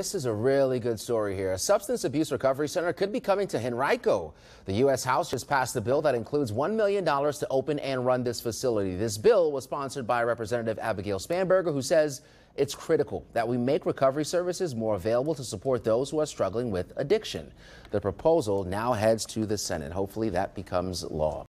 This is a really good story here. A substance abuse recovery center could be coming to Henrico. The U.S. House just passed a bill that includes $1 million to open and run this facility. This bill was sponsored by Representative Abigail Spanberger, who says it's critical that we make recovery services more available to support those who are struggling with addiction. The proposal now heads to the Senate. Hopefully that becomes law.